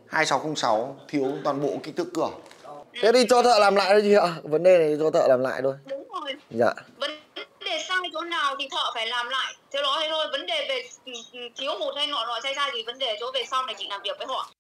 2606 thiếu toàn bộ kích thước cửa. Thế thì cho thợ làm lại thôi chị ạ. Vấn đề này cho thợ làm lại thôi. Đúng rồi. Dạ. Vấn đề sai chỗ nào thì thợ phải làm lại. Thế đó thế thôi. Vấn đề về thiếu hụt hay nọ sai thì vấn đề chỗ về sau này chị làm việc với họ.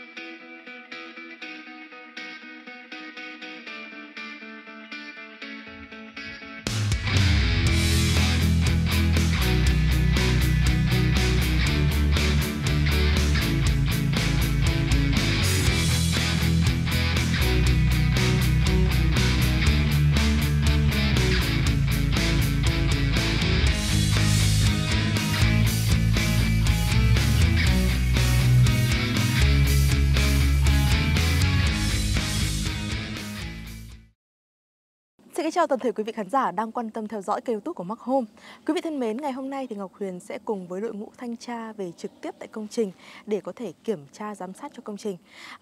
Xin kính chào toàn thể quý vị khán giả đang quan tâm theo dõi kênh YouTube của Mark Home. Quý vị thân mến, ngày hôm nay thì Ngọc Huyền sẽ cùng với đội ngũ thanh tra về trực tiếp tại công trình để có thể kiểm tra giám sát cho công trình.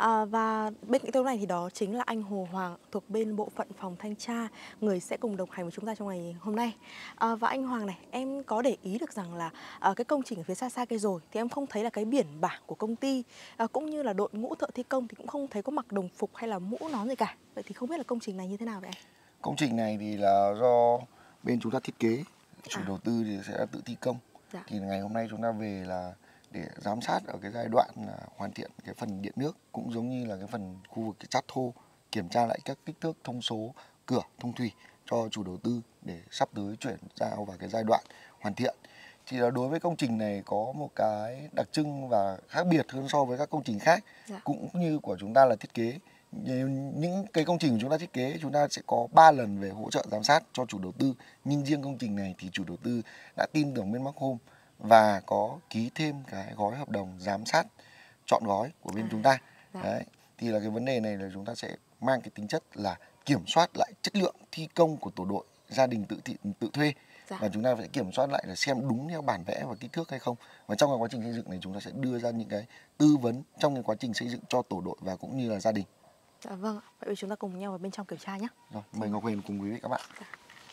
Và bên cạnh tôi này thì đó chính là anh Hồ Hoàng thuộc bên bộ phận phòng thanh tra, người sẽ cùng đồng hành với chúng ta trong ngày hôm nay. Và anh Hoàng này, em có để ý được rằng là cái công trình ở phía xa xa kia rồi thì em không thấy là cái biển bảng của công ty, cũng như là đội ngũ thợ thi công thì cũng không thấy có mặc đồng phục hay là mũ nón gì cả. Vậy thì không biết là công trình này như thế nào vậy anh? Công trình này thì là do bên chúng ta thiết kế, chủ đầu tư thì sẽ tự thi công. Dạ. Thì ngày hôm nay chúng ta về là để giám sát ở cái giai đoạn hoàn thiện cái phần điện nước, cũng giống như là cái phần khu vực cái chát thô, kiểm tra lại các kích thước thông số cửa, thông thủy cho chủ đầu tư để sắp tới chuyển giao vào cái giai đoạn hoàn thiện. Thì là đối với công trình này có một cái đặc trưng và khác biệt hơn so với các công trình khác. Dạ. Cũng như của chúng ta là thiết kế. Những cái công trình của chúng ta thiết kế, chúng ta sẽ có 3 lần về hỗ trợ giám sát cho chủ đầu tư. Nhưng riêng công trình này thì chủ đầu tư đã tin tưởng bên Mark Home và có ký thêm cái gói hợp đồng giám sát trọn gói của bên chúng ta. Dạ. Đấy. Thì là cái vấn đề này là chúng ta sẽ mang cái tính chất là kiểm soát lại chất lượng thi công của tổ đội gia đình tự thuê. Dạ. Và chúng ta phải kiểm soát lại là xem đúng theo bản vẽ và kích thước hay không. Và trong cái quá trình xây dựng này chúng ta sẽ đưa ra những cái tư vấn trong cái quá trình xây dựng cho tổ đội và cũng như là gia đình. Dạ vâng, vậy chúng ta cùng nhau vào bên trong kiểm tra nhé. Rồi, mời Ngọc Huyền cùng quý vị các bạn. Dạ.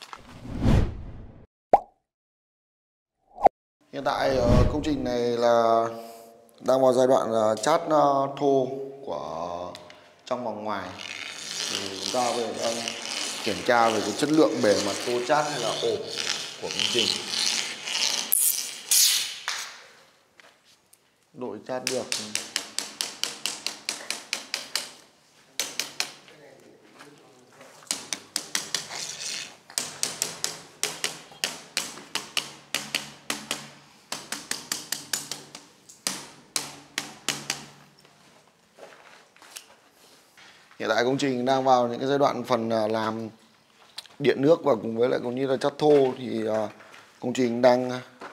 Hiện tại công trình này là đang vào giai đoạn chát thô của trong và ngoài. Thì chúng ta bây giờ đang kiểm tra về cái chất lượng bề mặt tô chát hay là ổ của công trình. Đội chát được. Hiện tại công trình đang vào những cái giai đoạn phần làm điện nước và cùng với lại cũng như là chát thô thì công trình đang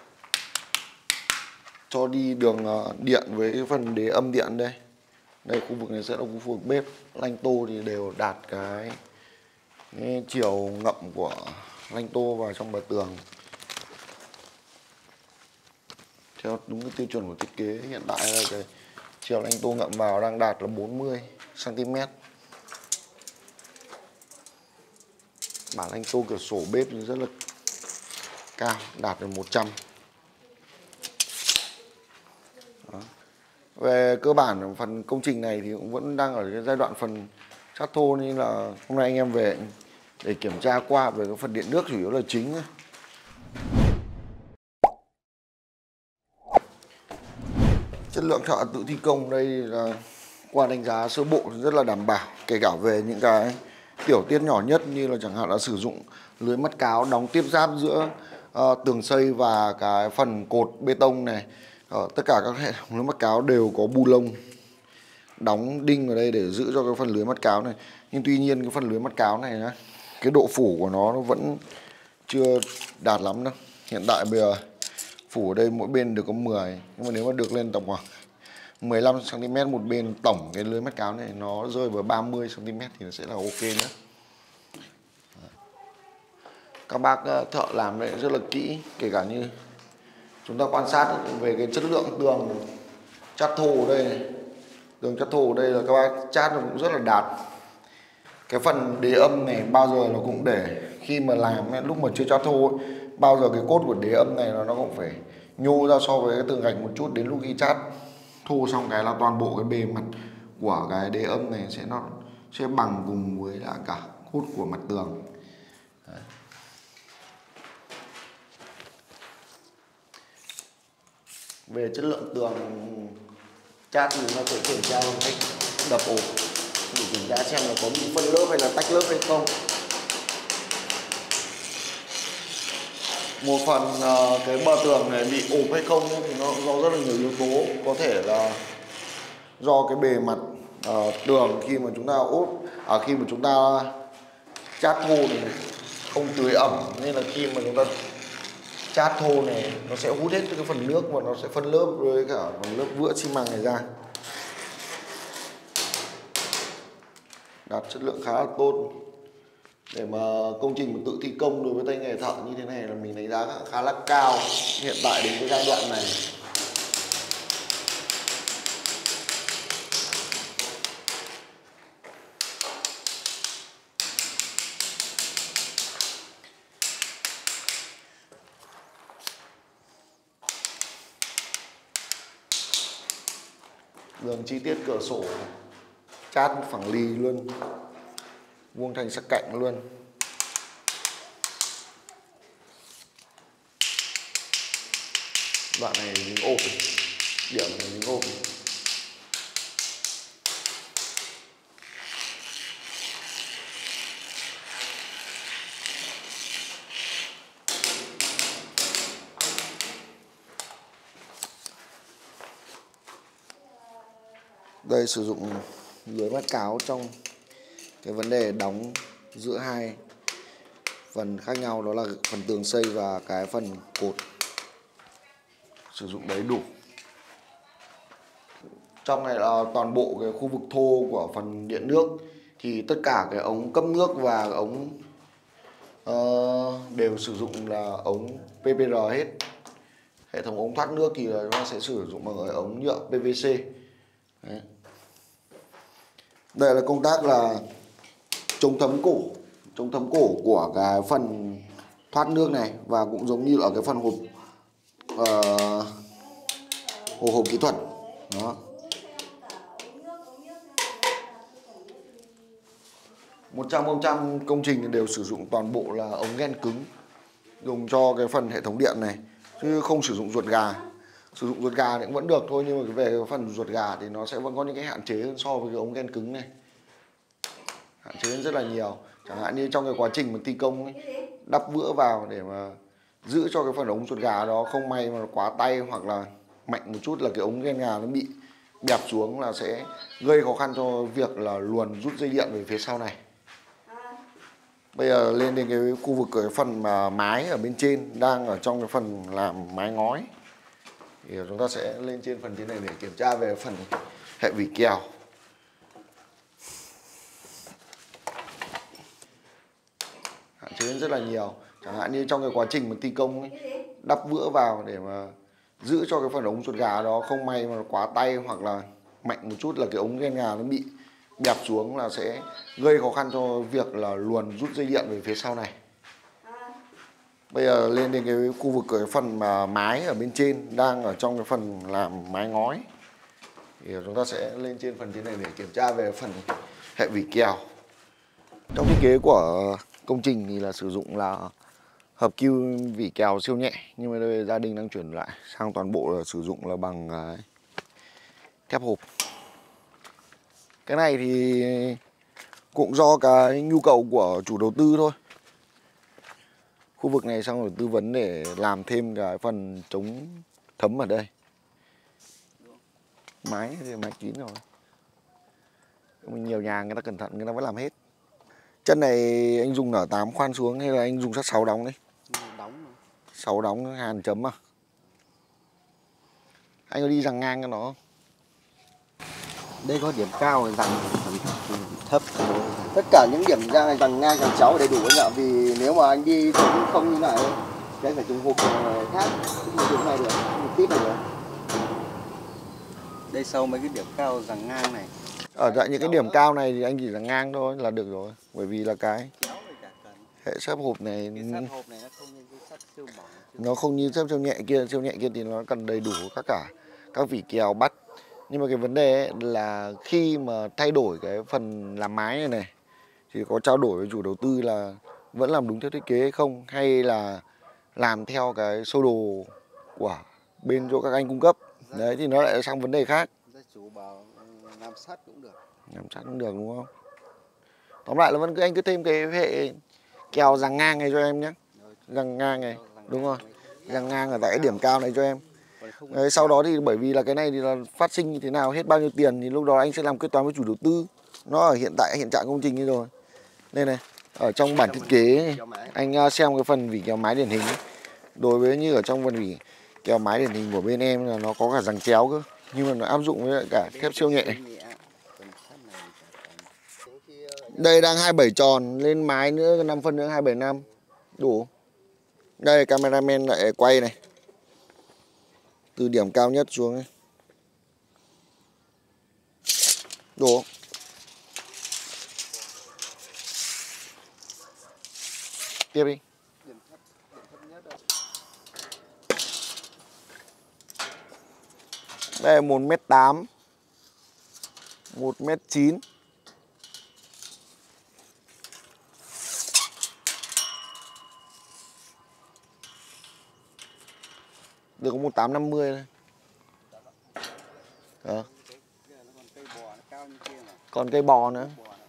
cho đi đường điện với cái phần đế âm điện đây. Đây khu vực này sẽ là khu vực bếp, lanh tô thì đều đạt cái chiều ngậm của lanh tô vào trong bờ tường. Theo đúng cái tiêu chuẩn của thiết kế hiện tại là cái chiều lanh tô ngậm vào đang đạt là 40 cm. Bản lanh tô cửa sổ bếp thì rất là cao, đạt được 100. Đó. Về cơ bản phần công trình này thì cũng vẫn đang ở cái giai đoạn phần chát thô, nên là hôm nay anh em về để kiểm tra qua về cái phần điện nước chủ yếu là chính. Chất lượng thợ tự thi công đây là qua đánh giá sơ bộ rất là đảm bảo, kể cả về những cái tiểu tiết nhỏ nhất như là chẳng hạn là sử dụng lưới mắt cáo đóng tiếp giáp giữa tường xây và cái phần cột bê tông này. Tất cả các hệ thống lưới mắt cáo đều có bu lông đóng đinh vào đây để giữ cho cái phần lưới mắt cáo này. Nhưng tuy nhiên cái phần lưới mắt cáo này cái độ phủ của nó vẫn chưa đạt lắm đâu. Hiện tại bây giờ phủ ở đây mỗi bên được có 10, nhưng mà nếu mà được lên tầm khoảng 15 cm một bên, tổng cái lưới mắt cáo này nó rơi vào 30 cm thì nó sẽ là ok nữa. Các bác thợ làm đây rất là kỹ, kể cả như chúng ta quan sát về cái chất lượng tường chát thô ở đây này. Tường chát thô ở đây là các bác chát nó cũng rất là đạt. Cái phần đế âm này bao giờ nó cũng để khi mà làm lúc mà chưa chát thô ấy, bao giờ cái cốt của đế âm này nó cũng phải nhô ra so với cái tường gạch một chút, đến lúc khi chát thô xong cái là toàn bộ cái bề mặt của cái đế âm này nó sẽ bằng cùng với lại cả hút của mặt tường. Đấy. Về chất lượng tường chát thì nó sẽ kiểm tra bằng cách đập ổ để kiểm tra xem là có bị phân lớp hay là tách lớp hay không. Một phần cái bờ tường này bị ộp hay không thì nó do rất là nhiều yếu tố, có thể là do cái bề mặt tường khi mà chúng ta khi mà chúng ta chát thô này không tưới ẩm, nên là khi mà chúng ta chát thô này nó sẽ hút hết cái phần nước và nó sẽ phân lớp với cả phần lớp vữa xi măng này ra. Đạt chất lượng khá là tốt. Để mà công trình mà tự thi công đối với tay nghề thợ như thế này là mình đánh giá khá là cao hiện tại đến cái giai đoạn này. Đường chi tiết cửa sổ chát phẳng lì luôn, vuông thành sắc cạnh luôn. Đoạn này dính ốp, điểm này dính ốp. Đây sử dụng lưới mắt cáo trong cái vấn đề đóng giữa hai phần khác nhau, đó là phần tường xây và cái phần cột. Sử dụng đấy đủ. Trong này là toàn bộ cái khu vực thô của phần điện nước, thì tất cả cái ống cấp nước và ống đều sử dụng là ống PPR hết. Hệ thống ống thoát nước thì nó sẽ sử dụng bằng ống nhựa PVC. Đấy. Đây là công tác là chống thấm cổ của cái phần thoát nước này, và cũng giống như ở cái phần hộp kỹ thuật. Đó. 100% công trình đều sử dụng toàn bộ là ống gen cứng dùng cho cái phần hệ thống điện này, chứ không sử dụng ruột gà. Sử dụng ruột gà thì cũng vẫn được thôi, nhưng mà về cái phần ruột gà thì nó sẽ vẫn có những cái hạn chế hơn so với cái ống gen cứng này. Hạn chế hơn rất là nhiều. Chẳng hạn như trong cái quá trình mà thi công ấy, đắp vữa vào để mà giữ cho cái phần ống ruột gà đó không may mà quá tay hoặc là mạnh một chút là cái ống gen gà nó bị bẹp xuống, là sẽ gây khó khăn cho việc là luồn rút dây điện về phía sau này. Bây giờ lên đến cái khu vực cái phần mà mái ở bên trên, đang ở trong cái phần làm mái ngói, thì chúng ta sẽ lên trên phần trên này để kiểm tra về phần hệ vỉ kèo. Hạn chế rất là nhiều. Chẳng hạn như trong cái quá trình mà thi công ấy, đắp vữa vào để mà giữ cho cái phần ống ruột gà đó không may mà quá tay hoặc là mạnh một chút là cái ống gen gà nó bị bẹp xuống, là sẽ gây khó khăn cho việc là luồn rút dây điện về phía sau này. Bây giờ lên đến cái khu vực cái phần mà mái ở bên trên, đang ở trong cái phần làm mái ngói, thì chúng ta sẽ lên trên phần trên này để kiểm tra về phần hệ vỉ kèo. Trong thiết kế của công trình thì là sử dụng là hợp kim vỉ kèo siêu nhẹ, nhưng mà đây gia đình đang chuyển lại sang toàn bộ là sử dụng là bằng thép hộp. Cái này thì cũng do cái nhu cầu của chủ đầu tư thôi. Khu vực này xong rồi tư vấn để làm thêm cái phần chống thấm ở đây. Mái thì mái kín rồi. Mình nhiều nhà người ta cẩn thận, người ta vẫn làm hết. Chân này anh dùng nở 8 khoan xuống hay là anh dùng sắt 6 đóng đấy? Đóng. 6 đóng hàn chấm à? Anh có đi giằng ngang cho nó không? Đây có điểm cao, rằng thấp. Tất cả những điểm ra rằng ngang rằng cháu đầy đủ anh ạ. Vì nếu mà anh đi trúng không như này, cái phải trúng hộp khác, không trúng này được, một tít này được. Đây sau mấy cái điểm cao rằng ngang này. Ở tại những cái điểm cao này thì anh chỉ giằng ngang thôi là được rồi. Bởi vì là cái hệ xếp hộp này, cái hộp này nó không như cái sắt siêu mỏng. nó không như xếp siêu nhẹ kia thì nó cần đầy đủ các vỉ kèo bắt Nhưng mà cái vấn đề ấy là khi mà thay đổi cái phần làm mái này này thì có trao đổi với chủ đầu tư là vẫn làm đúng theo thiết kế hay không, hay là làm theo cái sơ đồ của bên chỗ các anh cung cấp. Đấy thì nó lại sang vấn đề khác. Gia chủ bảo làm sắt cũng được. Làm sắt cũng được đúng không? Tóm lại là vẫn anh cứ thêm cái hệ kèo giằng ngang này cho em nhé. Giằng ngang này, đúng rồi. Giằng ngang ở tại cái điểm cao này cho em. Đấy, sau đó thì bởi vì là cái này thì là phát sinh như thế nào, hết bao nhiêu tiền thì lúc đó anh sẽ làm quyết toán với chủ đầu tư. Nó ở hiện trạng công trình như rồi. Đây này, ở trong bản thiết kế anh xem cái phần vỉ kéo mái điển hình ấy. Đối với như ở trong phần vỉ kéo mái điển hình của bên em là nó có cả giằng chéo cơ, nhưng mà nó áp dụng với cả thép siêu nhẹ. Đây đang 27 tròn, lên mái nữa 5 phân nữa 275 đủ. Đây cameraman lại quay này, từ điểm cao nhất xuống này. Đủ. Tiếp đi. Đây 1m8, 1m9. Được có 1850 thôi. Đó. Còn cây bò nữa.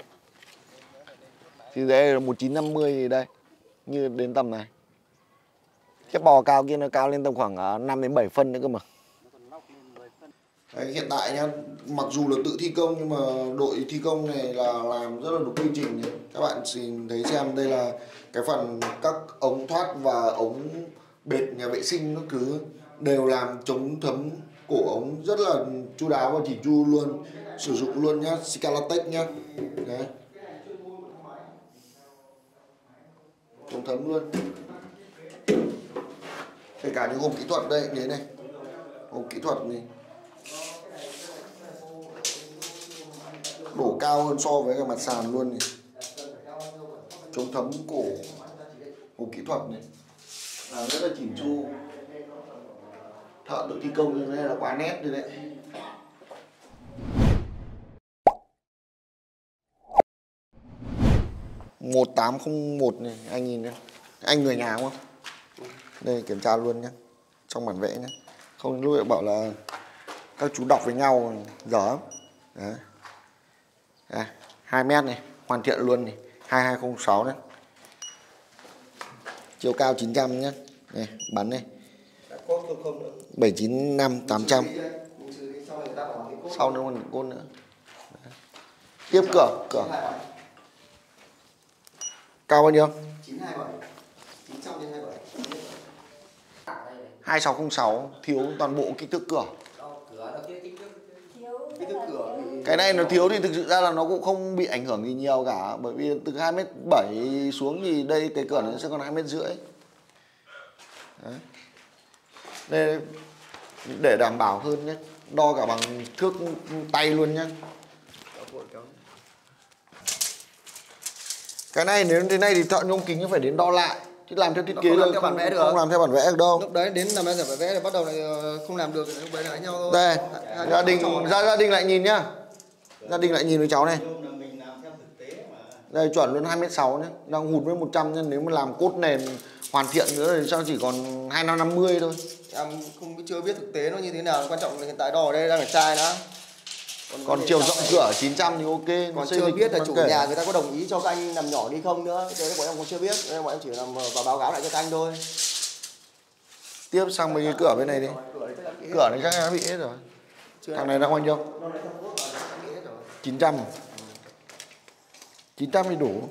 Thì đây là 1950 thì đây. Như đến tầm này. Cái bò cao kia nó cao lên tầm khoảng 5 đến 7 phân nữa cơ mà. Đấy, hiện tại nhá, mặc dù là tự thi công nhưng mà đội thi công này là làm rất là đúng quy trình nhé. Các bạn nhìn thấy xem đây là cái phần các ống thoát và ống bệt nhà vệ sinh nó cứ đều làm chống thấm cổ ống rất là chu đáo và chỉn chu luôn, sử dụng luôn nhá, Scalatex nhá. Đấy. Chống thấm luôn. Kể cả những hộp kỹ thuật đây thế này. Hộp kỹ thuật này đổ cao hơn so với cái mặt sàn luôn này. Chống thấm cổ hộp kỹ thuật này rất là chỉn chu. Thợ tự thi công như thế này là quá nét rồi đấy. ...1801 này, anh nhìn đây. Anh người nhà không? Đây kiểm tra luôn nhé. Trong bản vẽ nhé. Không lúc lại bảo là các chú đọc với nhau dở lắm. Đấy. Đây, 2 mét này, hoàn thiện luôn này, 2206 đấy. Chiều cao 900 nhé. Này, bắn này. 795 800. Sau nữa còn côn nữa. Đấy. Tiếp cửa. Cao bao nhiêu? 927. 900 đến 27. 2606 thiếu toàn bộ kích thước cửa. Kích thước cửa thì Cái này nó thiếu thì thực sự ra là nó cũng không bị ảnh hưởng gì nhiều cả, bởi vì từ 2m7 xuống thì đây cái cửa nó sẽ còn 2m5. Đấy. Đây, để đảm bảo hơn nhé, đo cả bằng thước tay luôn nhé. Cái này nếu thế này thì thợ nhôm kính phải đến đo lại, chứ làm theo thiết kế là không làm theo bản vẽ được đâu. lúc đấy đến làm bản vẽ thì bắt đầu lại không làm được, lúc đấy lại nhau thôi. Đây, gia đình lại nhìn nhá. Gia đình lại nhìn với cháu này. Đây chuẩn luôn 2m6 nhé, đang hụt với 100 nhé. Nếu mà làm cốt nền hoàn thiện nữa thì sao chỉ còn 2550 thôi. Em chưa biết thực tế nó như thế nào, quan trọng là hiện tại đo ở đây đang phải trai đã. Còn chiều rộng cửa 900 thì ok. Còn chưa biết là chủ nhà người ta có đồng ý cho các anh làm nhỏ đi không nữa. Thế bọn em còn chưa biết, nên bọn em chỉ làm và báo cáo lại cho các anh thôi. Tiếp sang mấy cái cửa bên này đi. Cửa này chắc đã bị hết rồi. Thằng này đang bao nhiêu? 900. 900 thì đủ.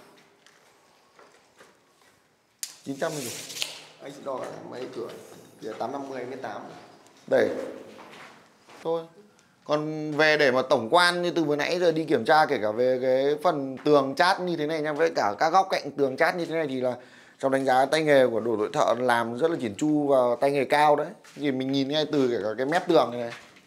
900 thì đủ. Anh sẽ đo mấy cửa. Giờ 850 m8. Đây. Thôi. Còn về để mà tổng quan như từ vừa nãy giờ đi kiểm tra, kể cả về cái phần tường chát như thế này nha, với cả các góc cạnh tường chát như thế này thì là trong đánh giá tay nghề của đội thợ làm rất là chỉn chu và tay nghề cao đấy. Thì mình nhìn ngay từ kể cả cái mép tường này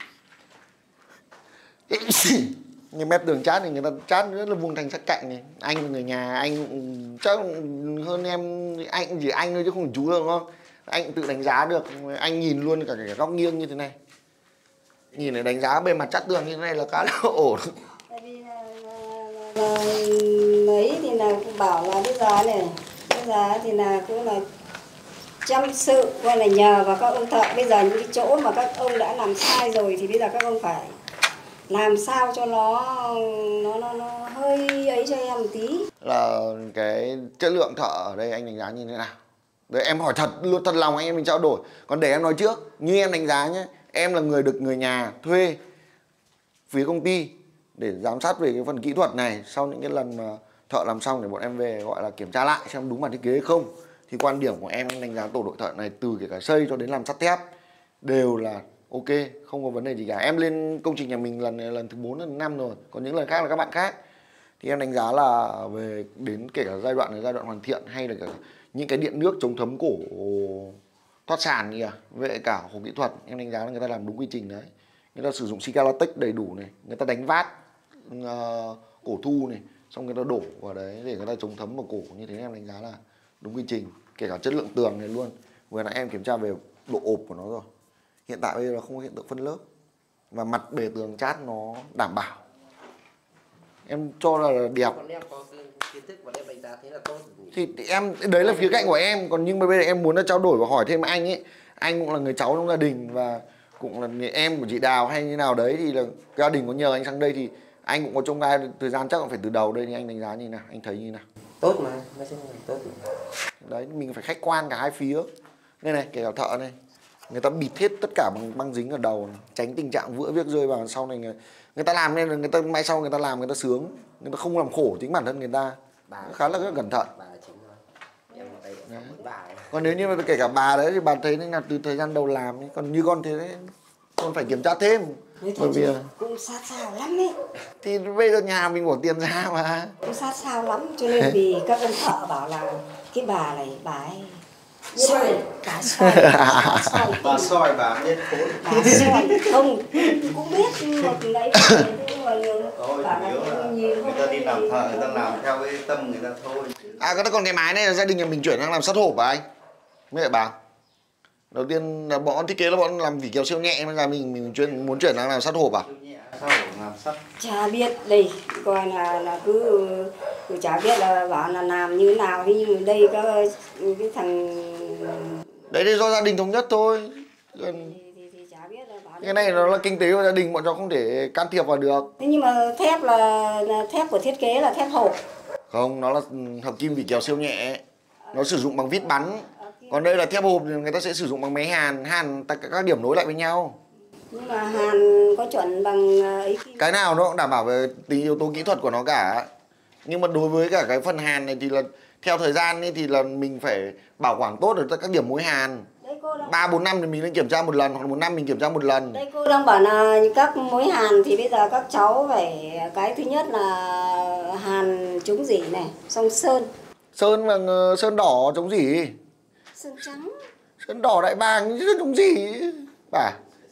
như mép tường chát thì người ta chát rất là vuông thành sắc cạnh này. Anh là người nhà, anh chắc hơn em, anh chỉ anh thôi chứ không phải chú đâu đúng không? Anh tự đánh giá được, anh nhìn luôn cả góc nghiêng như thế này. Nhìn này đánh giá bề mặt chát tường như thế này là khá là ổn. Tại vì là mấy thì là bảo là bây giờ thì là cũng là chăm sự gọi là nhờ vào các ông thợ. Bây giờ những cái chỗ mà các ông đã làm sai rồi thì bây giờ các ông phải làm sao cho nó hơi ấy cho em một tí. Là cái chất lượng thợ ở đây anh đánh giá như thế nào? Đấy, em hỏi thật luôn, thật lòng anh em mình trao đổi. Còn để em nói trước, như em đánh giá nhé, em là người được người nhà thuê phía công ty để giám sát về cái phần kỹ thuật này. Sau những cái lần mà thợ làm xong để bọn em về gọi là kiểm tra lại xem đúng bản thiết kế hay không. Thì quan điểm của em đánh giá tổ đội thợ này từ kể cả xây cho đến làm sắt thép đều là ok, không có vấn đề gì cả. Em lên công trình nhà mình lần thứ 4 lần thứ 5 rồi. Còn những lần khác là các bạn khác. Thì em đánh giá là về đến kể cả giai đoạn này, giai đoạn hoàn thiện hay là cả những cái điện nước chống thấm cổ thoát sàn kìa, về cả hồ kỹ thuật, em đánh giá là người ta làm đúng quy trình đấy. Người ta sử dụng Sikalatex đầy đủ này, người ta đánh vát cổ thu này, xong người ta đổ vào đấy để người ta chống thấm vào cổ, như thế em đánh giá là đúng quy trình, kể cả chất lượng tường này luôn. Vừa nãy em kiểm tra về độ ộp của nó rồi. Hiện tại bây giờ không có hiện tượng phân lớp và mặt bề tường chát nó đảm bảo. Em cho là đẹp. Còn em có kiến thức và em đánh giá thế là tốt. Thì em đấy là khía cạnh của em, còn nhưng mà bây giờ em muốn là trao đổi và hỏi thêm anh ấy. Anh cũng là người cháu trong gia đình và cũng là người em của chị Đào hay như nào đấy, thì là gia đình có nhờ anh sang đây thì anh cũng có trông gai thời gian chắc cũng phải từ đầu đây, thì anh đánh giá như nào, anh thấy như nào? Tốt mà, nói chung là tốt mà. Đấy, mình phải khách quan cả hai phía. Đây này, kể cả thợ này, người ta bịt hết tất cả bằng băng dính ở đầu này, tránh tình trạng vữa viết rơi vào sau này. Người ta làm nên là người ta mai sau người ta làm người ta sướng, người ta không làm khổ chính bản thân người ta. Khá là rất cẩn thận. Bà là chính rồi. Em ở đây cũng bà ấy. Còn nếu như mà kể cả bà đấy thì bà thấy là từ thời gian đầu làm ấy. Còn như con thế đấy, con phải kiểm tra thêm. Bởi vì cũng sát sao lắm ấy. thì bây giờ nhà mình bỏ tiền ra mà. Cũng sát sao lắm, cho nên vì các ông thợ bảo là cái bà này bà ấy soi, bà soi, Bà soi bà biết khối. bà soi không cũng biết một lấy nhưng mà Thôi bà chủ yếu là nhìn người ta đi làm thợ, người ta làm theo cái tâm người ta thôi. À còn cái mái này là gia đình nhà mình chuyển sang làm sắt hộp à anh? Mấy lại bà. Đầu tiên là bọn thiết kế là bọn làm vỉ kèo siêu nhẹ, bây giờ mình muốn chuyển sang làm sắt hộp à? Sao làm sắt? chả biết đây coi là cứ chả biết là bảo là làm như thế nào, thế nhưng mà đây có cái thằng Đấy thì do gia đình thống nhất thôi. thì chả biết là bảo Cái này nó là kinh tế của gia đình, bọn cháu không thể can thiệp vào được. thế nhưng mà thép là thép của thiết kế là thép hộp. Không, nó là hợp kim vỉ kèo siêu nhẹ. Nó sử dụng bằng vít bắn. Còn đây là thép hộp thì người ta sẽ sử dụng bằng máy hàn các điểm nối lại với nhau. Nhưng mà hàn có chuẩn bằng ấy kim. Cái nào nó cũng đảm bảo về tính yếu tố kỹ thuật của nó cả. Nhưng mà đối với cả cái phần hàn này thì là theo thời gian ấy thì là mình phải bảo quản tốt được các điểm mối hàn. 3-4 năm thì mình nên kiểm tra một lần, hoặc 1 năm mình kiểm tra một lần. Đây cô đang bảo là các mối hàn thì bây giờ các cháu phải cái thứ nhất là hàn chống rỉ này, xong sơn. Sơn bằng sơn đỏ chống gì? Sơn trắng. Sơn đỏ đại bàng chứ chống gì? Bà.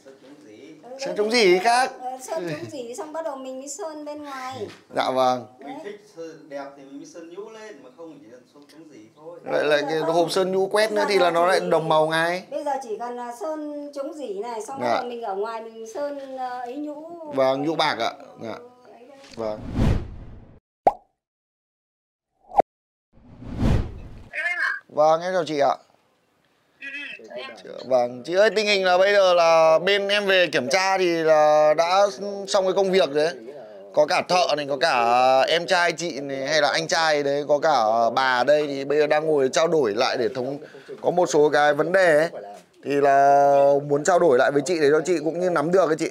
Sơn chống gì khác? Sơn chống rỉ xong bắt đầu mình mới sơn bên ngoài. Dạ vâng. Mình thích sơn đẹp thì mình mới sơn nhũ lên, mà không chỉ là sơn chống gì thôi. Vậy là cái hộp sơn nhũ quét nữa thì là nó lại đồng màu ngay. Bây giờ chỉ cần là sơn chống rỉ này, xong bắt đầu mình ở ngoài mình sơn ấy nhũ. Vâng, nhũ bạc ạ. Dạ. Vâng. Vâng, em chào chị ạ. Vâng, chị ơi, tình hình là bây giờ là bên em về kiểm tra thì là đã xong cái công việc đấy. Có cả thợ này, có cả em trai chị này, hay là anh trai đấy, có cả bà ở đây thì bây giờ đang ngồi trao đổi lại để có một số cái vấn đề ấy. Thì là muốn trao đổi lại với chị để cho chị cũng như nắm được cái chị.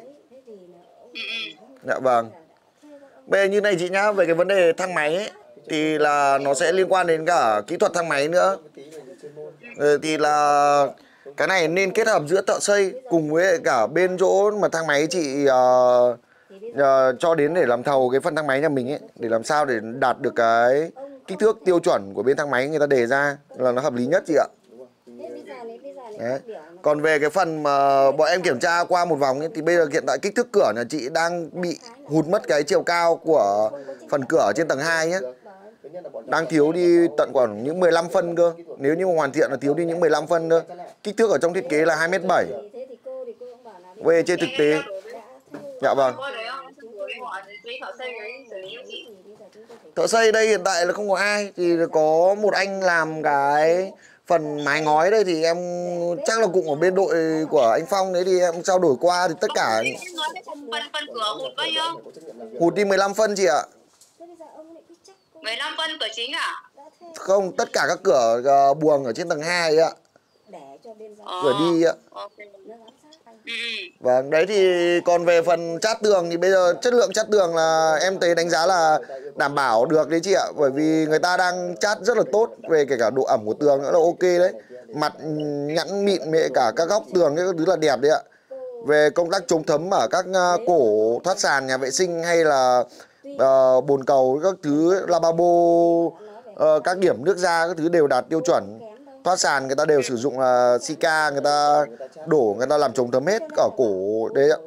Dạ vâng. Bây giờ như này chị nhá, về cái vấn đề thang máy ấy, thì là nó sẽ liên quan đến cả kỹ thuật thang máy nữa. Thì là cái này nên kết hợp giữa thợ xây cùng với cả bên chỗ mà thang máy chị cho đến để làm thầu cái phần thang máy nhà mình ấy, để làm sao để đạt được cái kích thước tiêu chuẩn của bên thang máy người ta đề ra là nó hợp lý nhất chị ạ. Đấy. Còn về cái phần mà bọn em kiểm tra qua một vòng ấy, thì bây giờ hiện tại kích thước cửa nhà chị đang bị hụt mất cái chiều cao của phần cửa trên tầng 2 nhé. Đang thiếu đi tận khoảng những 15 phân cơ. Nếu như mà hoàn thiện là thiếu đi những 15 phân thôi. Kích thước ở trong thiết kế là 2m7. Về trên thực tế Dạ vâng. Coi đấy không? Họ giấy thợ xây đấy xử lý cho chị. Thợ xây đây hiện tại là không có ai, thì có một anh làm cái phần mái ngói đây thì em chắc là cũng ở bên đội của anh Phong đấy, thì em trao đổi qua thì tất cả Em nói cái phần cửa hụt bao nhiêu? hụt đi 15 phân chị ạ. 15 phân cửa chính à? Không, tất cả các cửa buồng ở trên tầng 2 ạ. Cửa đi ạ. Okay. Vâng, đấy thì còn về phần chát tường thì bây giờ chất lượng chát tường là em thấy đánh giá là đảm bảo được đấy chị ạ. Bởi vì người ta đang chát rất là tốt, về kể cả độ ẩm của tường nữa là ok đấy. Mặt nhẵn mịn với cả các góc tường cái thứ là đẹp đấy ạ. Về công tác chống thấm ở các cổ thoát sàn nhà vệ sinh hay là bồn cầu các thứ lavabo, các điểm nước ra các thứ đều đạt tiêu chuẩn. Thoát sàn người ta đều sử dụng là Sika, người ta đổ, người ta làm chống thấm hết ở cổ đấy ạ.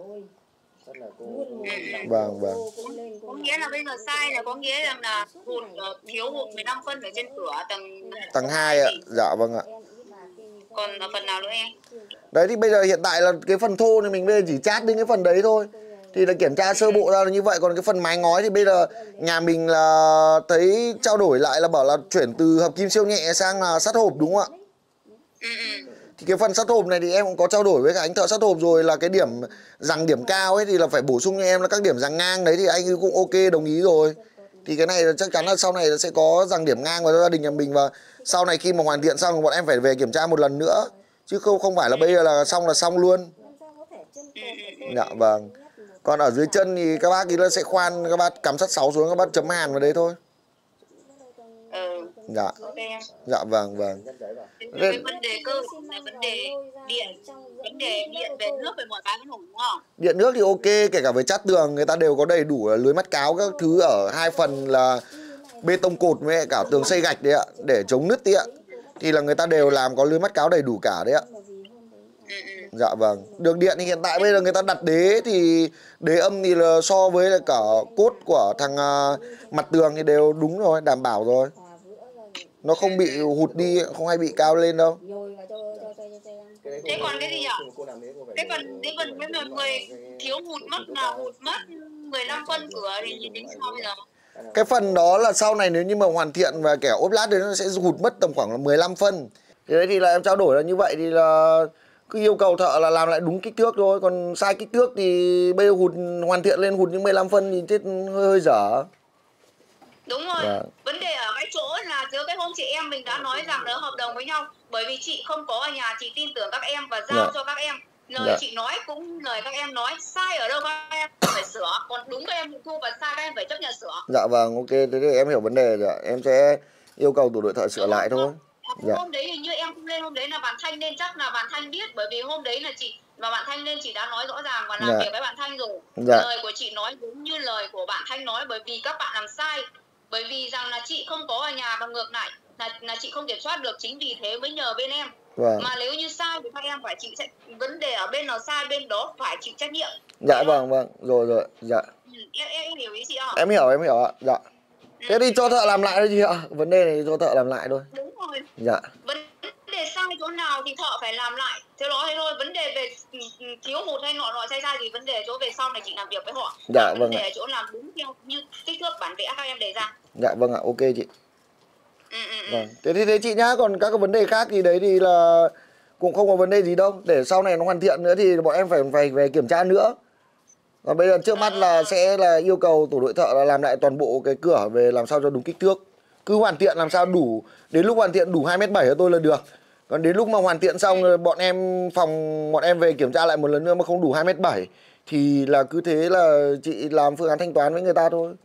Vâng. Có nghĩa là bây giờ sai là có nghĩa rằng là thiếu hụt 15 phân ở trên cửa tầng 2 ạ. Dạ vâng ạ. Còn phần nào nữa em? Đấy thì bây giờ hiện tại là cái phần thô thì mình bây giờ chỉ chát đến cái phần đấy thôi. Thì là kiểm tra sơ bộ ra là như vậy. Còn cái phần mái ngói thì bây giờ nhà mình là thấy trao đổi lại là bảo là chuyển từ hợp kim siêu nhẹ sang là sắt hộp đúng không ạ? Thì cái phần sắt hộp này thì em cũng có trao đổi với cả anh thợ sắt hộp rồi, là cái điểm giằng điểm cao ấy thì là phải bổ sung cho em là các điểm giằng ngang đấy, thì anh ấy cũng ok đồng ý rồi. Thì cái này là chắc chắn là sau này sẽ có giằng điểm ngang vào gia đình nhà mình, và sau này khi mà hoàn thiện xong bọn em phải về kiểm tra một lần nữa, chứ không phải là bây giờ là xong luôn. Dạ vâng. Còn ở dưới chân thì các bác ý là sẽ khoan, các bác cắm sắt 6 xuống, các bác chấm hàn vào đấy thôi. Dạ. Dạ vâng. Cái vấn đề cơ là vấn đề điện về nước, về mọi cái đúng không? Điện nước thì ok, kể cả với chát tường người ta đều có đầy đủ lưới mắt cáo các thứ ở hai phần là bê tông cột với cả tường xây gạch đấy ạ, để chống nứt đấy ạ. Thì là người ta đều làm có lưới mắt cáo đầy đủ cả đấy ạ. Dạ vâng. Đường điện thì hiện tại bây giờ người ta đặt đế thì đế âm thì là so với là cả cốt của thằng mặt tường thì đều đúng rồi, đảm bảo rồi. Nó không bị hụt đi, không hay bị cao lên đâu. Thế còn cái gì nhỉ? Cái phần với người thiếu hụt mất 15 phân cửa thì tính sao bây giờ? Cái phần đó là sau này nếu như mà hoàn thiện và kẻ ốp lát thì nó sẽ hụt mất tầm khoảng là 15 phân. Thì đấy thì là em trao đổi là như vậy, thì là cứ yêu cầu thợ là làm lại đúng kích thước thôi. Còn sai kích thước thì bây giờ hoàn thiện lên hụt những 15 phân thì chết hơi dở. Đúng rồi. Vấn đề ở cái chỗ là giữa cái hôm chị em mình đã nói rằng là hợp đồng với nhau, bởi vì chị không có ở nhà, chị tin tưởng các em và giao cho các em. Lời chị nói cũng lời các em nói, sai ở đâu các em phải sửa, còn đúng các em thu và sai các em phải chấp nhận sửa. Dạ vâng, ok, thế thì em hiểu vấn đề rồi. Em sẽ yêu cầu tổ đội thợ sửa lại thôi. Hôm đấy hình như em không lên, hôm đấy là bạn Thanh nên chắc là bạn Thanh biết, bởi vì hôm đấy là chị và bạn Thanh nên chị đã nói rõ ràng và làm việc với bạn Thanh rồi. Lời của chị nói đúng như lời của bạn Thanh nói, bởi vì các bạn làm sai, bởi vì rằng là chị không có ở nhà và ngược lại là chị không kiểm soát được, chính vì thế mới nhờ bên em. Mà nếu như sai thì các em phải chịu vấn đề ở bên nào sai bên đó phải chịu trách nhiệm. Dạ vâng, rồi, dạ. Em hiểu ý chị không? Em hiểu ạ, dạ. Thế thì cho thợ làm lại thôi chị ạ. Vấn đề này cho thợ làm lại thôi. Đúng rồi. Dạ. Vấn đề sai chỗ nào thì thợ phải làm lại. Thế đó thế thôi. Vấn đề về thiếu hụt hay nọ sai ra thì vấn đề chỗ về sau này chị làm việc với họ. Dạ vâng. Vấn đề chỗ làm đúng theo như kích thước bản vẽ các em đề ra. Dạ vâng ạ, ok chị. Vâng. Thế thì thế chị nhá, còn các cái vấn đề khác thì đấy thì là cũng không có vấn đề gì đâu. Để sau này nó hoàn thiện nữa thì bọn em phải về kiểm tra nữa. Còn bây giờ trước mắt là sẽ là yêu cầu tổ đội thợ là làm lại toàn bộ cái cửa về làm sao cho đúng kích thước. Cứ hoàn thiện làm sao đủ, đến lúc hoàn thiện đủ 2m7 cho tôi là được. Còn đến lúc mà hoàn thiện xong rồi bọn em về kiểm tra lại một lần nữa mà không đủ 2m7 thì là cứ thế là chị làm phương án thanh toán với người ta thôi.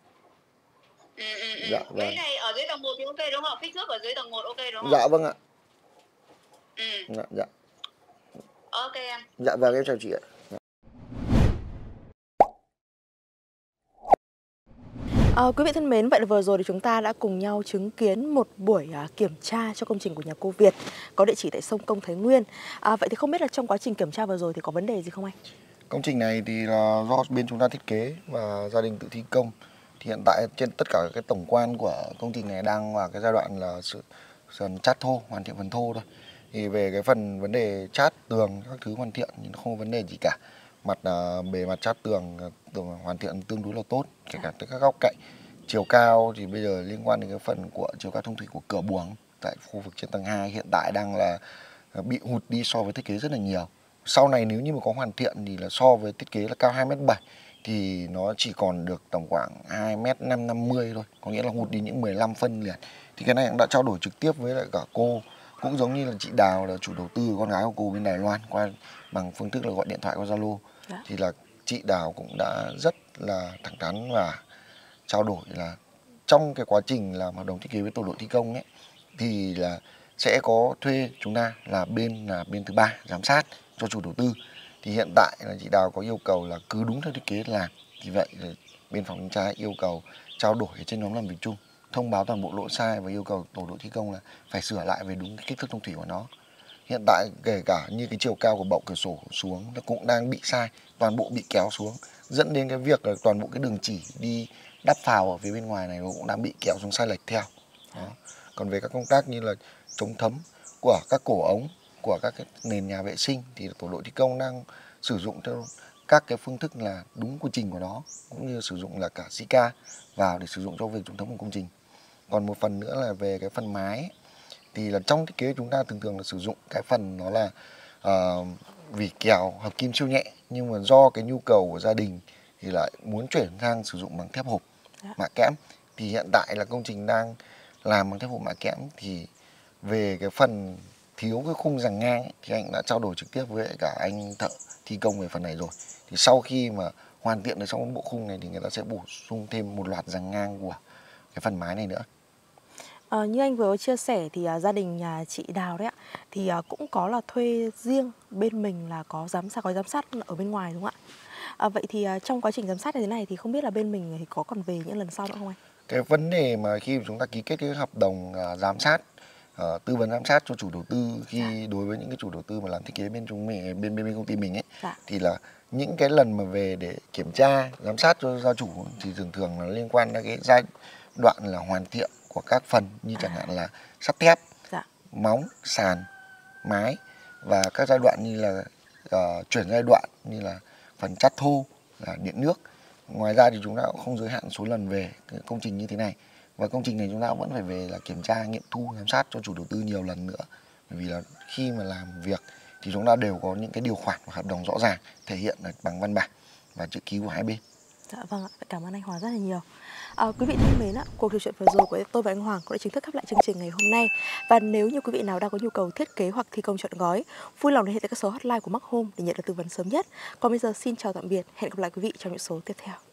Dạ vâng. Cái này ở dưới tầng 1 thì ok đúng không? Kích thước ở dưới tầng 1 ok đúng không? Dạ vâng ạ. Dạ. Ok em. Dạ vâng, em chào chị ạ. Quý vị thân mến, vậy là vừa rồi thì chúng ta đã cùng nhau chứng kiến một buổi kiểm tra cho công trình của nhà cô Việt có địa chỉ tại sông Công Thái Nguyên. Vậy thì không biết là trong quá trình kiểm tra vừa rồi thì có vấn đề gì không anh? Công trình này thì là do bên chúng ta thiết kế và gia đình tự thi công. Thì hiện tại trên tất cả cái tổng quan của công trình này đang vào cái giai đoạn là phần chát thô, hoàn thiện phần thô thôi. Thì về cái phần vấn đề chát tường các thứ hoàn thiện thì nó không có vấn đề gì cả. mặt bề mặt chát tường hoàn thiện tương đối là tốt, kể cả các góc cạnh. Chiều cao thì bây giờ liên quan đến cái phần của chiều cao thông thủy của cửa buồng tại khu vực trên tầng 2 hiện tại đang là bị hụt đi so với thiết kế rất là nhiều. Sau này nếu như mà có hoàn thiện thì là so với thiết kế là cao 2m7 thì nó chỉ còn được tổng khoảng 2m550 thôi, có nghĩa là hụt đi những 15 phân liền. Thì cái này cũng đã trao đổi trực tiếp với lại cả cô, cũng giống như là chị Đào là chủ đầu tư, con gái của cô bên Đài Loan, qua bằng phương thức là gọi điện thoại qua Zalo. Thì là chị Đào cũng đã rất là thẳng thắn và trao đổi là trong cái quá trình làm hợp đồng thiết kế với tổ đội thi công ấy thì là sẽ có thuê chúng ta là bên thứ ba giám sát cho chủ đầu tư. Thì hiện tại là chị Đào có yêu cầu là cứ đúng theo thiết kế làm. Vì vậy bên phòng thanh tra yêu cầu trao đổi trên nhóm làm việc chung, thông báo toàn bộ lỗi sai và yêu cầu tổ đội thi công là phải sửa lại về đúng cái kích thước thông thủy của nó. Hiện tại kể cả như cái chiều cao của bậu cửa sổ xuống nó cũng đang bị sai, toàn bộ bị kéo xuống, dẫn đến cái việc là toàn bộ cái đường chỉ đi đắp phào ở phía bên ngoài này nó cũng đang bị kéo xuống sai lệch theo. Đó. Còn về các công tác như là chống thấm của các cổ ống, của các cái nền nhà vệ sinh thì tổ đội thi công đang sử dụng theo các cái phương thức là đúng quy trình của nó, cũng như sử dụng là cả Sika vào để sử dụng cho việc chống thấm của công trình. Còn một phần nữa là về cái phần mái thì là trong thiết kế chúng ta thường là sử dụng cái phần nó là vỉ kèo hợp kim siêu nhẹ, nhưng mà do cái nhu cầu của gia đình thì lại muốn chuyển sang sử dụng bằng thép hộp mạ kẽm. Thì hiện tại là công trình đang làm bằng thép hộp mạ kẽm, thì về cái phần thiếu cái khung giằng ngang ấy, thì anh đã trao đổi trực tiếp với cả anh thợ thi công về phần này rồi. Thì sau khi mà hoàn thiện được trong bộ khung này thì người ta sẽ bổ sung thêm một loạt giằng ngang của cái phần mái này nữa. Như anh vừa chia sẻ thì gia đình nhà chị Đào đấy ạ, thì cũng có là thuê riêng bên mình là có giám sát ở bên ngoài đúng không ạ? Vậy thì trong quá trình giám sát như thế này thì không biết là bên mình thì có còn về những lần sau nữa không anh? Cái vấn đề mà khi chúng ta ký kết cái hợp đồng giám sát, tư vấn giám sát cho chủ đầu tư khi đối với những cái chủ đầu tư mà làm thiết kế bên bên công ty mình ấy, thì là những cái lần mà về để kiểm tra giám sát cho gia chủ thì thường là liên quan đến cái giai đoạn là hoàn thiện của các phần như chẳng hạn là sắt thép, móng, sàn, mái, và các giai đoạn như là chuyển giai đoạn như là phần chát thô, là điện nước. Ngoài ra thì chúng ta cũng không giới hạn số lần về cái công trình như thế này, và công trình này chúng ta vẫn phải về là kiểm tra, nghiệm thu, giám sát cho chủ đầu tư nhiều lần nữa. Bởi vì là khi mà làm việc thì chúng ta đều có những cái điều khoản và hợp đồng rõ ràng thể hiện bằng văn bản và chữ ký của hai bên. Dạ vâng ạ, cảm ơn anh Hoàng rất là nhiều. Quý vị thân mến ạ, cuộc trò chuyện vừa rồi của tôi và anh Hoàng cũng đã chính thức khép lại chương trình ngày hôm nay. Và nếu như quý vị nào đang có nhu cầu thiết kế hoặc thi công trọn gói, vui lòng liên hệ tới các số hotline của Mark Home để nhận được tư vấn sớm nhất. Còn bây giờ xin chào tạm biệt, hẹn gặp lại quý vị trong những số tiếp theo.